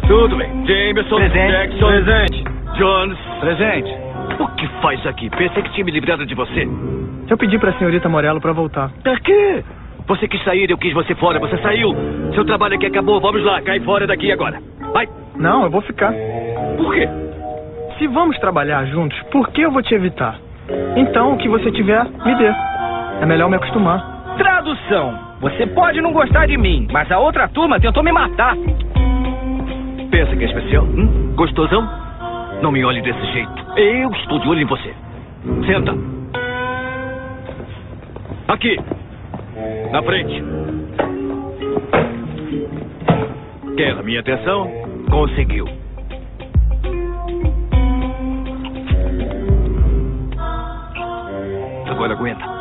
Tudo bem. Jameson, Presente. Jackson, Presente. Jones. Presente. O que faz aqui? Pensei que tinha me livrado de você. Eu pedi pra senhorita Morello pra voltar. Pra quê? Você quis sair, eu quis você fora. Você saiu. Seu trabalho aqui acabou. Vamos lá, cai fora daqui agora. Vai. Não, eu vou ficar. Por quê? Se vamos trabalhar juntos, por que eu vou te evitar? Então, o que você tiver, me dê. É melhor me acostumar. Tradução. Você pode não gostar de mim, mas a outra turma tentou me matar. Pensa que é especial? Gostosão? Não me olhe desse jeito. Eu estou de olho em você. Senta. Aqui. Na frente. Quer a minha atenção? Conseguiu. Agora aguenta.